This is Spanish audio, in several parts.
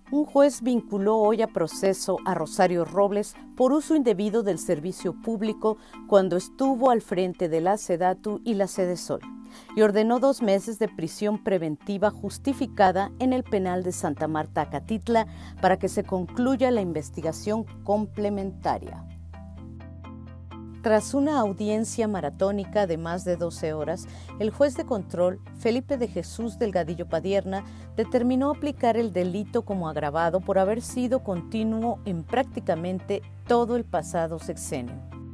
Un juez vinculó hoy a proceso a Rosario Robles por uso indebido del servicio público cuando estuvo al frente de la SEDATU y la Sedesol y ordenó 2 meses de prisión preventiva justificada en el penal de Santa Marta, Acatitla, para que se concluya la investigación complementaria. Tras una audiencia maratónica de más de 12 horas, el juez de control, Felipe de Jesús Delgadillo Padierna, determinó aplicar el delito como agravado por haber sido continuo en prácticamente todo el pasado sexenio.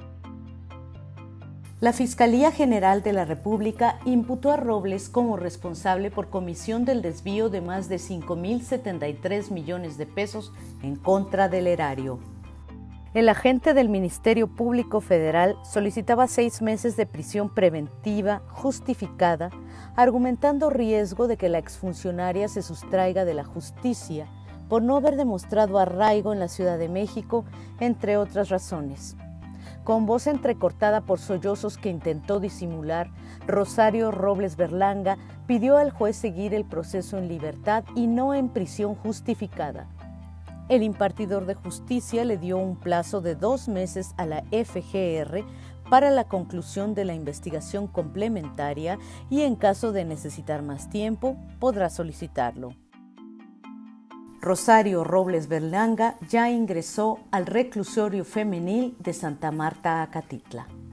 La Fiscalía General de la República imputó a Robles como responsable por comisión del desvío de más de 5.073 millones de pesos en contra del erario. El agente del Ministerio Público Federal solicitaba 6 meses de prisión preventiva justificada, argumentando riesgo de que la exfuncionaria se sustraiga de la justicia por no haber demostrado arraigo en la Ciudad de México, entre otras razones. Con voz entrecortada por sollozos que intentó disimular, Rosario Robles Berlanga pidió al juez seguir el proceso en libertad y no en prisión justificada. El impartidor de justicia le dio un plazo de 2 meses a la FGR para la conclusión de la investigación complementaria y en caso de necesitar más tiempo, podrá solicitarlo. Rosario Robles Berlanga ya ingresó al reclusorio femenil de Santa Marta, Acatitla.